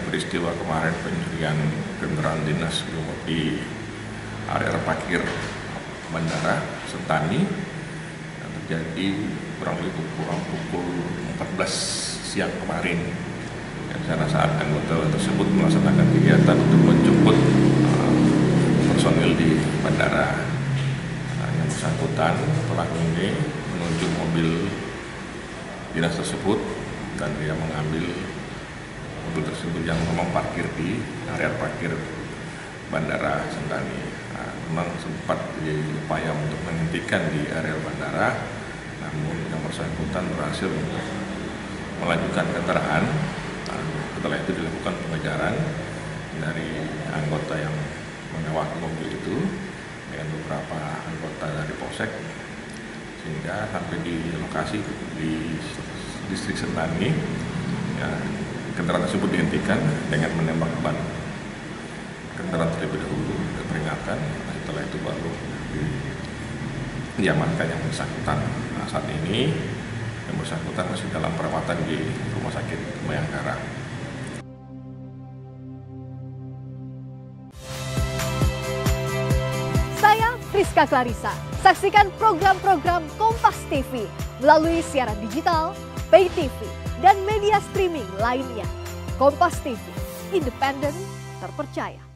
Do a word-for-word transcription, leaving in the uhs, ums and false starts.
peristiwa kemarin pencurian kendaraan dinas di area parkir Bandara Sentani yang terjadi kurang lebih kurang pukul empat belas siang kemarin. Dan sana saat anggota tersebut melaksanakan kegiatan untuk menjemput uh, personil di bandara. Nah, yang bersangkutan pelaku ini menuju mobil dinas tersebut dan dia mengambil mobil tersebut yang memang parkir di area parkir Bandara Sentani. Nah, memang sempat diupaya untuk menghentikan di area bandara, namun yang bersangkutan berhasil melanjutkan kendaraan. Nah, setelah itu dilakukan pengejaran dari anggota yang mengawaki mobil itu dengan beberapa anggota dari Polsek, sehingga sampai di lokasi di distrik Sentani, ya, kendaraan tersebut dihentikan dengan menembak ban kendaraan terlebih dahulu, diperingatkan. Nah, setelah itu baru diamankan yang bersangkutan. Nah, saat ini yang bersangkutan masih dalam perawatan di Rumah Sakit Bayangkara. Saya Friska Clarissa. Saksikan program-program Kompas T V melalui siaran digital, pay T V, dan media streaming lainnya. Kompas T V, independen, terpercaya.